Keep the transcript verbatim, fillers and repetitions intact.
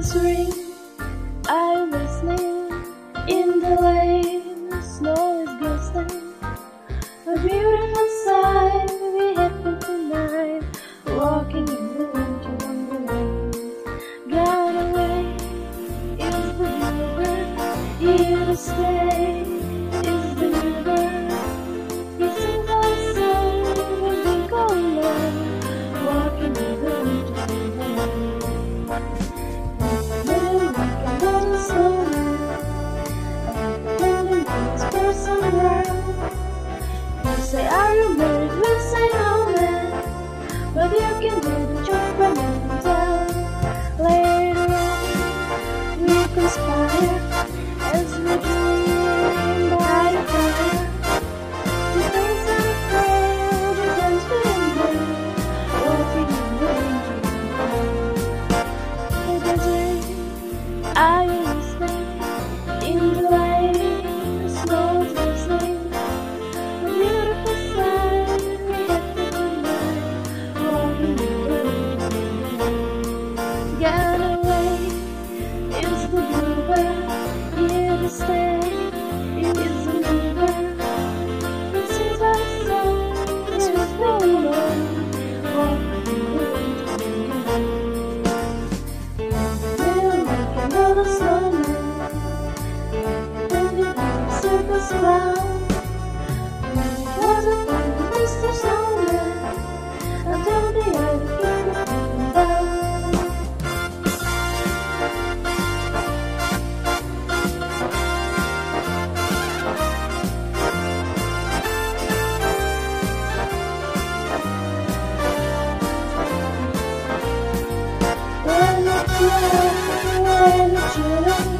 bells ring, are you listening? In the lane, the snow is glistening. A beautiful sight, we happen tonight, walking in the winter wonderland. Gone away is the bluebird, here to stay is the new bird. He sings our song when we go along, walking in the winter wonderland. Little like a little snowman, pretending to express some ground. You say, are you married? We'll say no, man, but you can do the job from and down. Later on, we conspire as we dream by the fire to face our crowd who dance with them, walking in the winter. It does rain, are you listening? In the lane, the snow is glistening. A beautiful sight, we have to tonight, walking in the winter. Gone away is the bluebird, here to stay is the new bird. He sings our song as we go along, walking in the winter. Little like another snowman, pretending to circus clown. It wasn't like Mister Snowman until the other came up down. When it's young, when it's young,